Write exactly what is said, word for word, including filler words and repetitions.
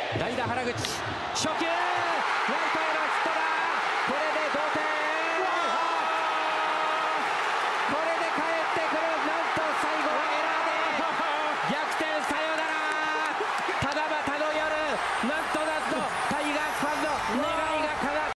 代打原口初球ライトへ